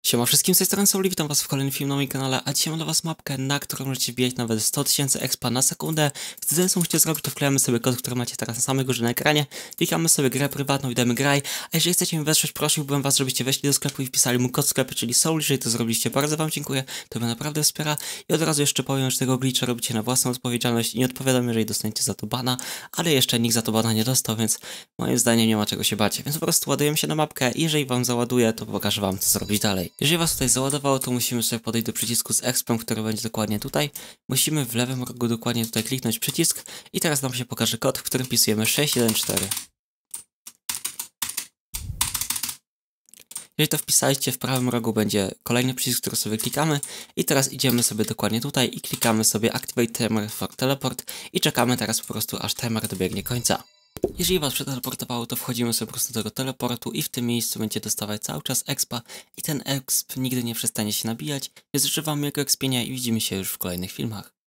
Siema wszystkim, z tej strony Souli, witam was w kolejnym filmie na moim kanale, a dzisiaj mam dla was mapkę, na którą możecie wbijać nawet 100 000 expa na sekundę. Wtedy co musicie zrobić, to wklejamy sobie kod, który macie teraz na samej górze na ekranie, klikamy sobie grę prywatną i damy graj, a jeżeli chcecie mi wesprzeć, prosiłbym was, żebyście weszli do sklepu i wpisali mu kod sklepu, czyli Souli. Jeżeli to zrobiliście, bardzo wam dziękuję, to mnie naprawdę wspiera. I od razu jeszcze powiem, że tego glitcha robicie na własną odpowiedzialność i nie odpowiadam, jeżeli dostaniecie za to bana, ale jeszcze nikt za to bana nie dostał, więc moim zdaniem nie ma czego się bać. Więc po prostu ładujemy się na mapkę i jeżeli wam załaduje, to pokażę wam, co zrobić dalej. Jeżeli was tutaj załadowało, to musimy sobie podejść do przycisku z expem, który będzie dokładnie tutaj. Musimy w lewym rogu dokładnie tutaj kliknąć przycisk i teraz nam się pokaże kod, w którym wpisujemy 614. Jeżeli to wpisaliście, w prawym rogu będzie kolejny przycisk, który sobie klikamy i teraz idziemy sobie dokładnie tutaj i klikamy sobie Activate Timer for Teleport i czekamy teraz po prostu, aż timer dobiegnie końca. Jeżeli was przeteleportowało, to wchodzimy sobie po prostu do tego teleportu i w tym miejscu będziecie dostawać cały czas expa i ten exp nigdy nie przestanie się nabijać, więc życzę wam miłego expienia i widzimy się już w kolejnych filmach.